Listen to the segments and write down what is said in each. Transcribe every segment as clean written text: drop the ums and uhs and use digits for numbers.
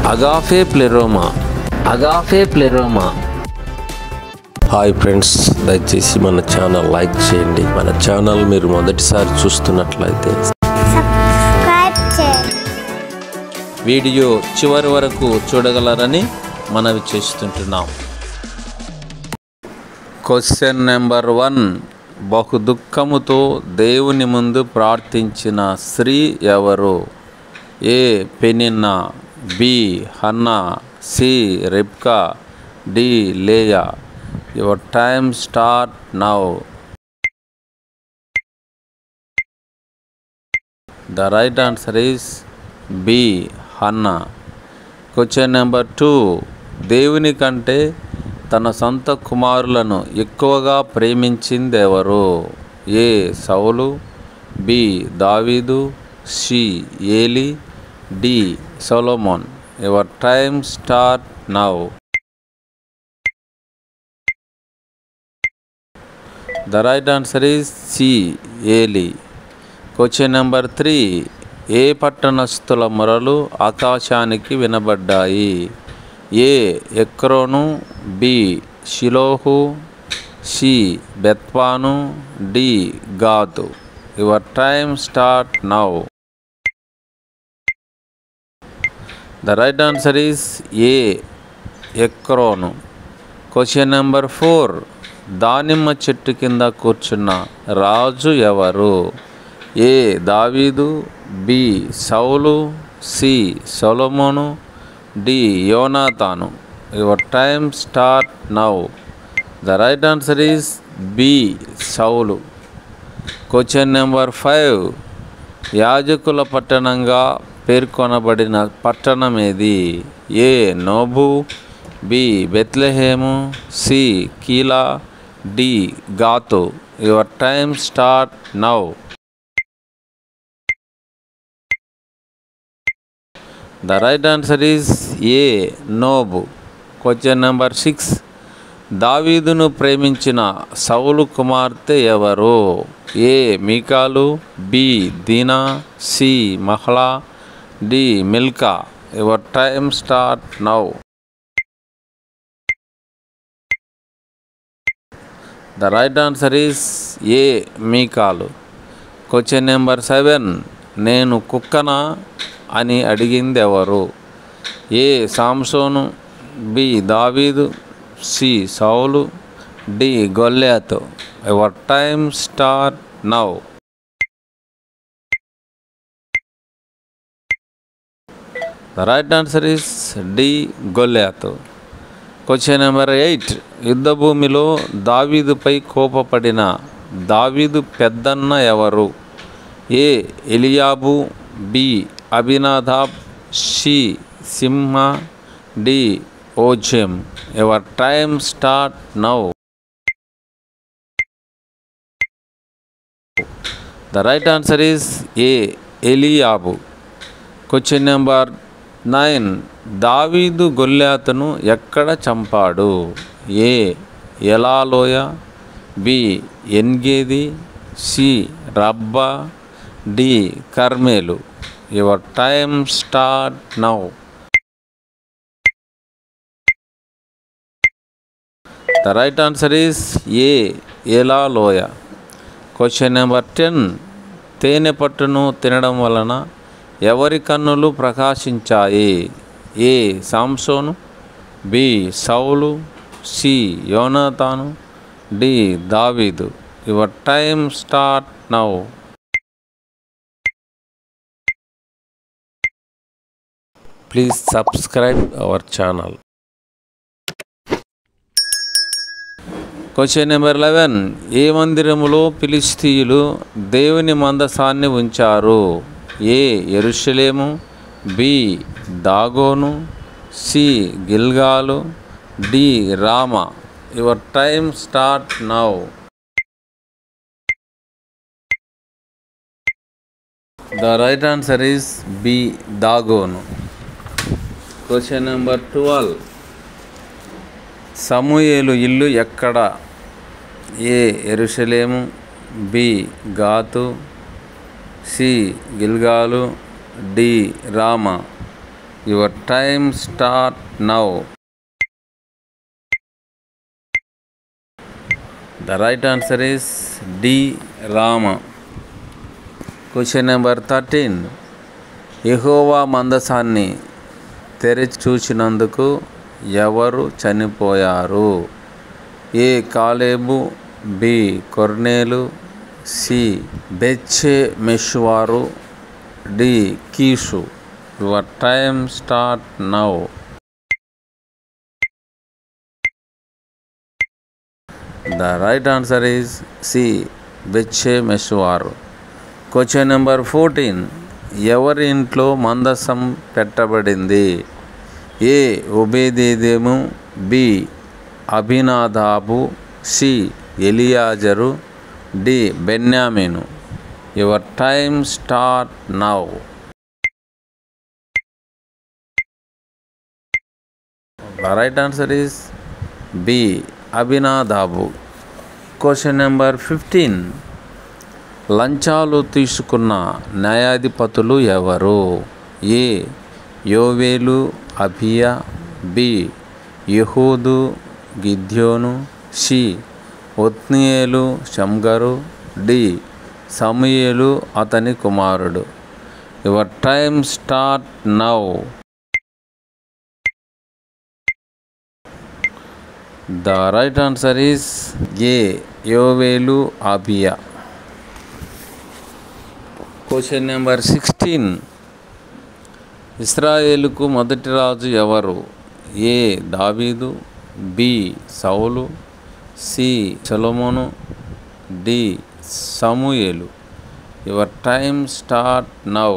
Agape ప్లెరోమా. Hi friends, దయచేసి మన channel like చేయండి. మన ఛానల్ మీరు మొదటిసారి చూస్తున్నట్లయితే సబ్స్క్రైబ్ చేయండి. వీడియో చివరి వరకు చూడగలరని మనవి చేస్తుంటున్నాం. Question number 1. బహు దుఃఖముతో దేవుని ముందు ప్రార్థించిన స్త్రీ ఎవరు? A Peninnah, B Hannah, C Rebekah, D Leah. Your time start now. The right answer is B Hannah. Question number 2. దేవుని కంటే తన సొంత కుమారులను ఎక్కువగా ప్రేమించిందెవరు? A Saul, B David, C Eli, D Solomon. Your time start now. The right answer is C Eli. Question number 3. ఏ పట్టణస్థుల మొరలు ఆకాశానికి వినబడ్డాయి? A Ekron, B Shiloh, C Bethaven, D Gath. Your time start now. The right answer is A Ekron. Question number 4. దానిమ్మ చెట్టు కింద కూర్చున్న రాజు ఎవరు? A David, B Saul, C Solomon, D Jonathan. Your time start now. The right answer is B Saul. Question number 5. యాజకుల పట్టణంగా పేర్కొనబడిన పట్టణం ఏది? A Nob, B Bethlehem, C Keilah, D Gath. Your time start now. The right answer is A Nob. Question number 6. దావీదును ప్రేమించిన Saul కుమార్తె ఎవరు? A Michal, B Dinah, C Mahlah, D Milcah. Your time start now. The right answer is A Michal. Question number 7. నేను కుక్కనా అని అడిగింది ఎవరు? A Samson, B David, C Saul, D Goliath. Your time start now. The right answer is D Goliath. Question number 8. యుద్ధభూమిలో దావీదుపై కోపపడిన David పెద్దన్న ఎవరు? A Eliab, B Abinadab, C సింహ, D Ozem. Your time start now. The right answer is A Eliab. Question number 9. David గొల్యాతును ఎక్కడ చంపాడు? A ఎలాలోయ, B Engedi, C Rabbah, D Carmel. Your time start now. The right answer is A ఎలాలోయ. Question number 10. తేనె పట్టును తినడం వలన ఎవరి కన్నులు ప్రకాశించాయి? A Samson, B Saul, C Jonathan, D David. Your time start now. Please subscribe our channel. Question number 11. ఏ మందిరములో ఫిలిష్తీయులు దేవుని మందసాన్ని ఉంచారు? A Jerusalem, B Dagon, C Gilgal, D Ramah. Your time start now. The right answer is B Dagon. Question number 12. Samuel ఇల్లు ఎక్కడ? A Jerusalem, B Gath, C Gilgal, D Ramah. Your time start now. The right answer is D. Rama. Question number 13. యెహోవా మందసాన్ని తెరిచి చూచినందుకు ఎవరు చనిపోయారు? A Caleb, B కొర్నేలు, C బెత్షెమెషువారు, D Kish. Your time start now. The right answer is C. బెత్షెమెషువారు. Question number 14. ఎవరి ఇంట్లో మందసం పెట్టబడింది? A Obededom, B Abinadab, C Eleazar, D Benjamin. Your time start now. The right answer is B. Abinadab. Question number 15. లంచాలు తీసుకున్న న్యాయాధిపతులు ఎవరు? A Joel, Abijah, B Ehud, Gideon, C Othniel, Shamgar, D సమూయేలు అతని కుమారుడు. Your time start now. The right answer is A. Joel, Abijah. Question number 16. ఇశ్రాయేలుకు మొదటి రాజు ఎవరు? A David, B Saul, C Solomon, D Samuel. Your time start now.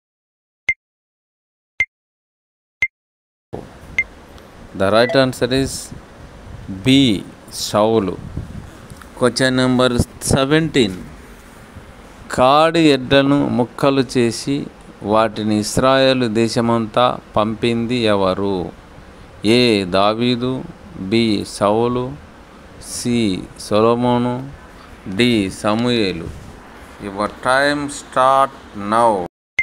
The right answer is B. Saul. Question number 17. కాడి ఎడ్లను ముక్కలు చేసి వాటిని ఇశ్రాయేలు దేశమంతా పంపింది ఎవరు? A David, B Saul, C Solomon, D Samuel. Your time start now.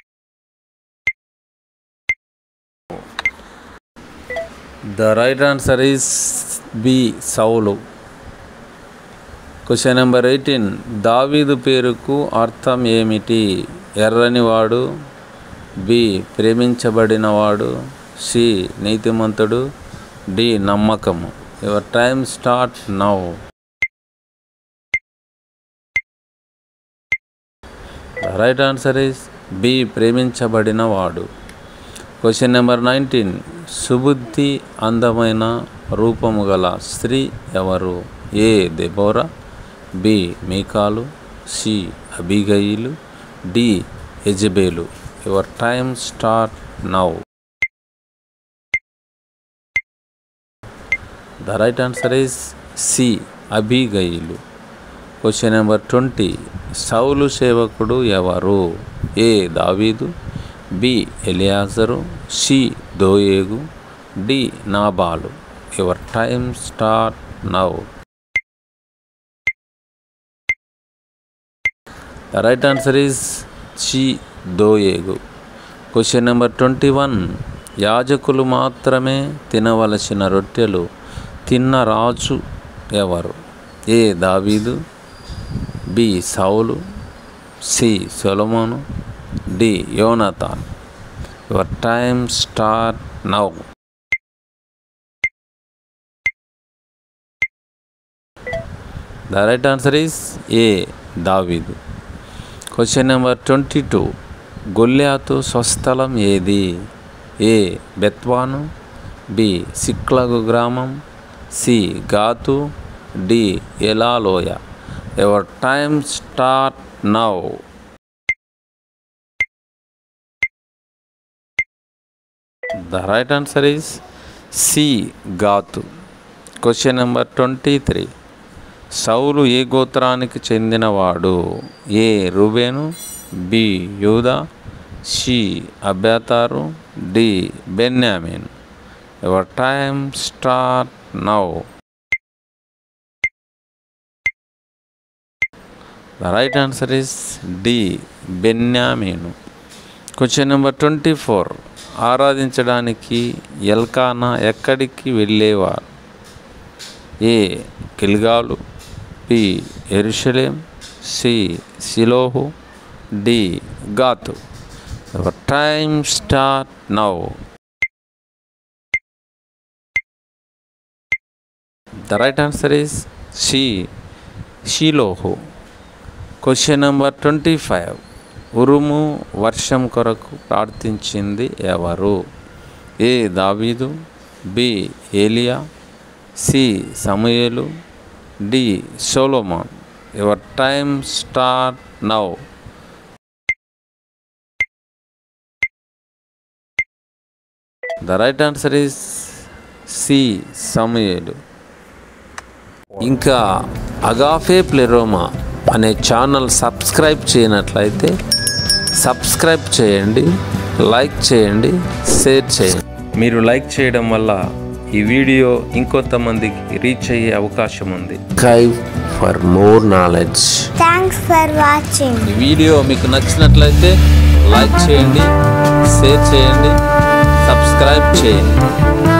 The right answer is B. Saul. Question number 18. David పేరుకు అర్థం ఏమిటి? ఎర్రనివాడు, బి ప్రేమించబడినవాడు, సి నీతిమంతుడు, డి నమ్మకము. Your time start now. The right answer is B. ప్రేమించబడినవాడు. క్వశ్చన్ నెంబర్ 19. సుబుద్ధి అందమైన రూపము గల స్త్రీ ఎవరు? A Deborah, B Michal, C Abigail, D Jezebel. Your time start now. The right answer is C. అబీగయిలు. Question number 20. Saul సేవకుడు ఎవరు? A David, B Eleazar, C Doeg, D Nabal. Your time start now. The right answer is C Doeg. Question number 21. యాజకులు మాత్రమే తినవలసిన రొట్టెలు తిన్న రాజు ఎవరు? A David, B Saul, C Solomon, D Jonathan. Your time start now. The right answer is A. David. Question number 22. Goliath స్వస్థలం ఏది? A Bethaven, B Ziklag గ్రామం, C Gath, D ఎలాలోయ. Your time start now. The right answer is C. Gath. Question number 23. Saul ఏ గోత్రానికి చెందినవాడు? A Reuben, B Judah, C Abiathar, D Benjamin. Your time start now. The right answer is D. బెన్యామీను. Question number 24. ఆరాధించడానికి Elkanah ఎక్కడికి వెళ్ళేవారు? A Gilgal, B Jerusalem, C Shiloh, D Gath. Your time start now. The right answer is C. Shiloh. Question number 25. ఉరుము వర్షం కొరకు ప్రార్థించింది ఎవరు? A David, B Elijah, C Samuel, D Solomon. Your time start now. The right answer is C Samuel. ఇంకా Agape Pleroma అనే channel subscribe చేయనట్లయితే subscribe చేయండి, like చేయండి, షేర్ చేయండి. మీరు లైక్ చేయడం వల్ల ఈ వీడియో ఇంకొంతమందికి రీచ్ అయ్యే అవకాశం ఉంది. For more knowledge. Thanks for watching. ఈ వీడియో మీకు నచ్చినట్లయితే లైక్ చేయండి, షేర్ చేయండి, సబ్స్క్రైబ్ చేయండి.